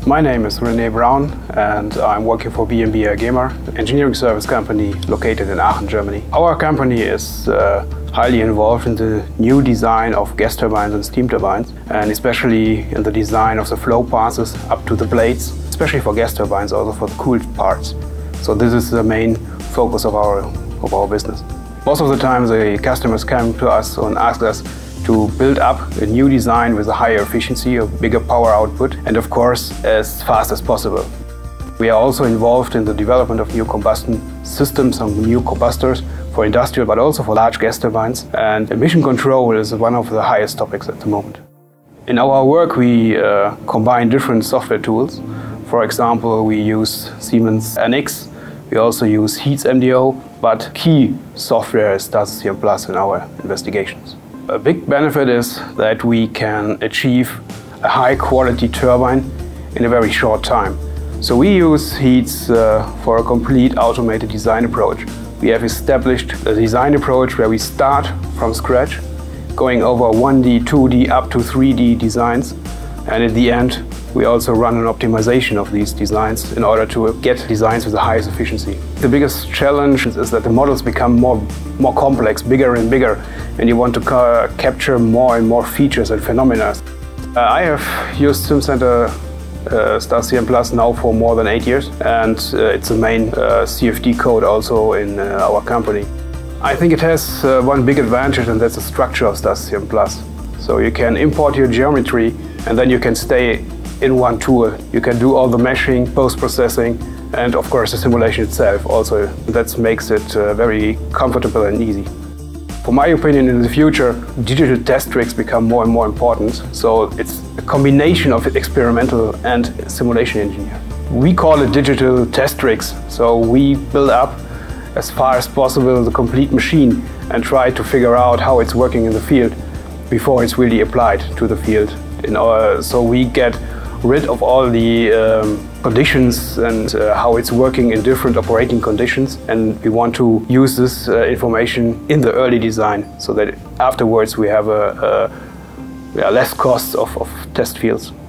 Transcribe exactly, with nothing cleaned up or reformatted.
My name is Rene Braun and I'm working for B and B AGEMA, an engineering service company located in Aachen, Germany. Our company is uh, highly involved in the new design of gas turbines and steam turbines, and especially in the design of the flow passes up to the blades, especially for gas turbines, also for the cooled parts. So this is the main focus of our, of our business. Most of the time the customers come to us and ask us to build up a new design with a higher efficiency, a bigger power output, and of course as fast as possible. We are also involved in the development of new combustion systems and new combustors for industrial but also for large gas turbines, and emission control is one of the highest topics at the moment. In our work we uh, combine different software tools. For example, we use Siemens N X, we also use Heats M D O, but key software is StarSystem Plus in our investigations. A big benefit is that we can achieve a high quality turbine in a very short time. So we use Heats uh, for a complete automated design approach. We have established a design approach where we start from scratch, going over one D, two D up to three D designs, and in the end we also run an optimization of these designs in order to get designs with the highest efficiency. The biggest challenge is that the models become more, more complex, bigger and bigger, and you want to ca capture more and more features and phenomena. Uh, I have used Simcenter uh, StarSystem Plus now for more than eight years, and uh, it's the main uh, C F D code also in uh, our company. I think it has uh, one big advantage, and that's the structure of StarSystem Plus. So you can import your geometry and then you can stay in one tool. You can do all the meshing, post-processing, and of course the simulation itself also. That makes it uh, very comfortable and easy. For my opinion, in the future, digital test rigs become more and more important. So it's a combination of experimental and simulation engineer. We call it digital test rigs. So we build up as far as possible the complete machine and try to figure out how it's working in the field before it's really applied to the field. In our, so we get rid of all the um, conditions and uh, how it's working in different operating conditions, and we want to use this uh, information in the early design so that afterwards we have a, a yeah, less costs of, of test fields.